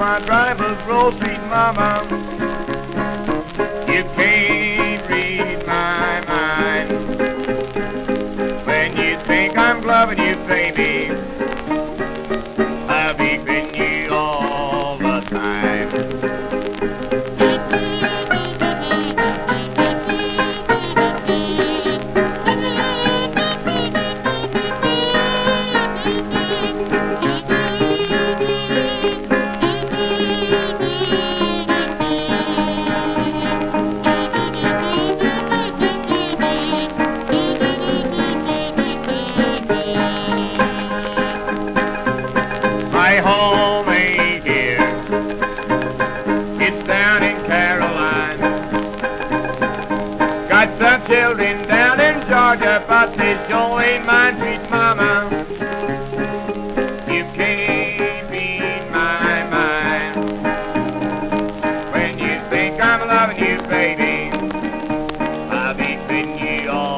my rivals roll, sweet mama. You can't read my mind. When you think I'm loving you, baby, I'll be with you all the time. My home ain't here, it's down in Caroline. Got some children down in Georgia, but this sure ain't mine, sweet mama. You can't read my mind. When you think I'm loving you, baby, I'll be treating you all